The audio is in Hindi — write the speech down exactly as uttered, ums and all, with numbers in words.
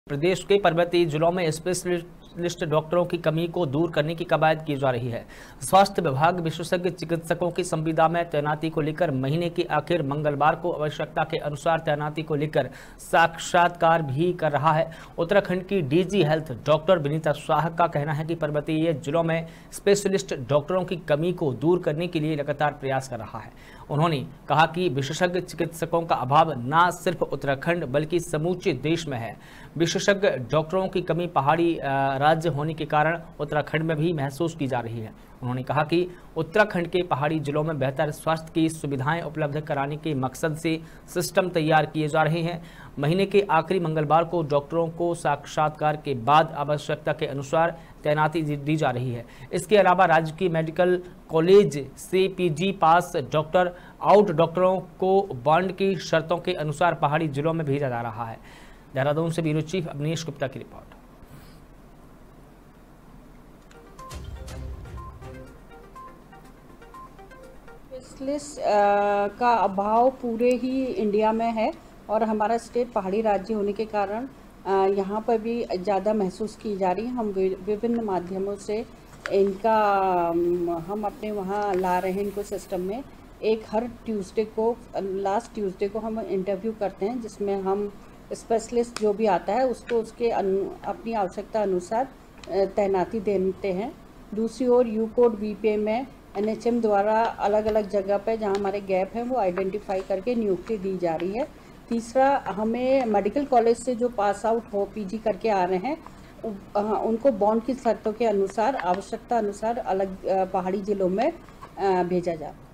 प्रदेश के पर्वतीय जिलों में स्पेशलिस्ट डॉक्टरों की कमी को दूर करने की कवायद की जा रही है। स्वास्थ्य विभाग विशेषज्ञ चिकित्सकों की संविदा में तैनाती को लेकर महीने के आखिर मंगलवार को आवश्यकता के अनुसार तैनाती को लेकर साक्षात्कार भी कर रहा है। उत्तराखंड की DG health doctor Vinita Shah का कहना है कि पर्वतीय जिलों में स्पेशलिस्ट डॉक्टरों की कमी को दूर करने के लिए लगातार प्रयास कर रहा है। उन्होंने कहा कि विशेषज्ञ चिकित्सकों का अभाव न सिर्फ उत्तराखंड बल्कि समूचे देश में है। विशेषज्ञ डॉक्टरों की कमी पहाड़ी राज्य होने के कारण उत्तराखंड में भी महसूस की जा रही है। उन्होंने कहा कि उत्तराखंड के पहाड़ी जिलों में बेहतर स्वास्थ्य की सुविधाएं उपलब्ध कराने के मकसद से सिस्टम तैयार किए जा रहे हैं। महीने के आखिरी मंगलवार को डॉक्टरों को साक्षात्कार के बाद आवश्यकता के अनुसार तैनाती दी जा रही है। इसके अलावा राज्य की मेडिकल कॉलेज से पीजी पास डॉक्टर आउट डॉक्टरों को बॉन्ड की शर्तों के अनुसार पहाड़ी जिलों में भेजा जा रहा है। देहरादून से ब्यूरो चीफ अवनीश गुप्ता की रिपोर्ट। स्पेशलिस्ट का अभाव पूरे ही इंडिया में है और हमारा स्टेट पहाड़ी राज्य होने के कारण यहाँ पर भी ज़्यादा महसूस की जा रही है। हम विभिन्न माध्यमों से इनका हम अपने वहाँ ला रहे हैं इनको सिस्टम में। एक हर ट्यूसडे को लास्ट ट्यूसडे को हम इंटरव्यू करते हैं जिसमें हम स्पेशलिस्ट जो भी आता है उसको उसके अपनी आवश्यकता अनुसार तैनाती देते हैं। दूसरी ओर U code B P A में एन एच एम द्वारा अलग अलग जगह पर जहाँ हमारे गैप हैं वो आइडेंटिफाई करके नियुक्ति दी जा रही है। तीसरा, हमें मेडिकल कॉलेज से जो पास आउट हो पीजी करके आ रहे हैं उनको बॉन्ड की शर्तों के अनुसार आवश्यकता अनुसार अलग पहाड़ी जिलों में भेजा जाए।